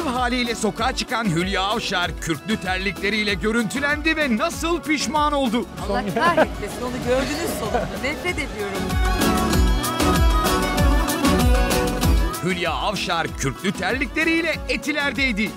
haliyle sokağa çıkan Hülya Avşar kürklü terlikleriyle görüntülendi ve nasıl pişman oldu. Allah kahretmesin, onu gördünüz sonunda. Nefret ediyorum. Hülya Avşar kürklü terlikleriyle Etiler'deydi.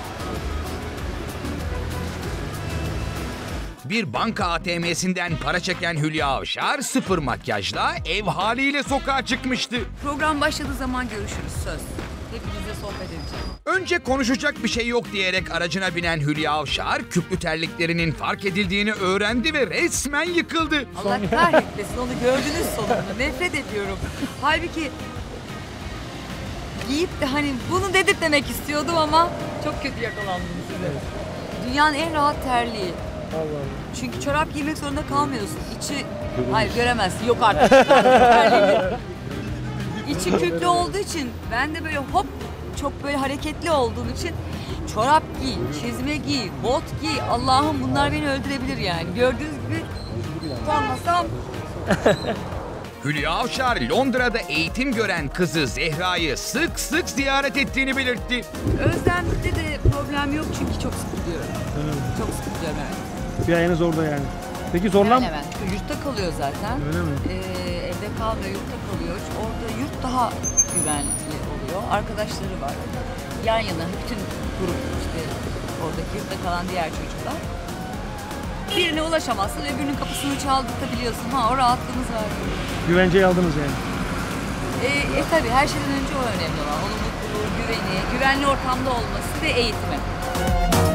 Bir banka ATM'sinden para çeken Hülya Avşar sıfır makyajla ev haliyle sokağa çıkmıştı. Program başladığı zaman görüşürüz, söz. Hepinizle sohbet edeceğim. Önce konuşacak bir şey yok diyerek aracına binen Hülya Avşar kürklü terliklerinin fark edildiğini öğrendi ve resmen yıkıldı. Allah kahretmesin, onu gördünüz sonunda. Nefret ediyorum. Halbuki giyip de hani bunu dedirtmemek istiyordum ama çok kötü yakalandım size. Dünyanın en rahat terliği. Çünkü çorap giymek zorunda kalmıyorsun. İçi, hayır göremezsin, yok artık. Terliği. İçi kürklü olduğu için ben de böyle hop, çok böyle hareketli olduğum için çorap giy, çizme giy, bot giy. Allah'ım bunlar beni öldürebilir yani. Gördüğünüz gibi tutamazsam. Hülya Avşar Londra'da eğitim gören kızı Zehra'yı sık sık ziyaret ettiğini belirtti. Özlemlikte de problem yok çünkü çok sıkılıyorum. Çok sıkılıyorum, evet. Bir ayınız orada yani. Peki zorlan... Evet. Yurtta kalıyor zaten. Öyle mi? Evde kalmıyor, yurtta kalıyor. Orada yurt daha güvenli oluyor. Arkadaşları var. Yan yana bütün grup işte oradaki yurtta kalan diğer çocuklar. Birine ulaşamazsın, öbürünün kapısını çaldırtabiliyorsun. O rahatlığınız var. Güvenceyi aldınız yani. Tabii her şeyden önce o önemli olan. Onun mutluluğu, güveni, güvenli ortamda olması ve eğitimi.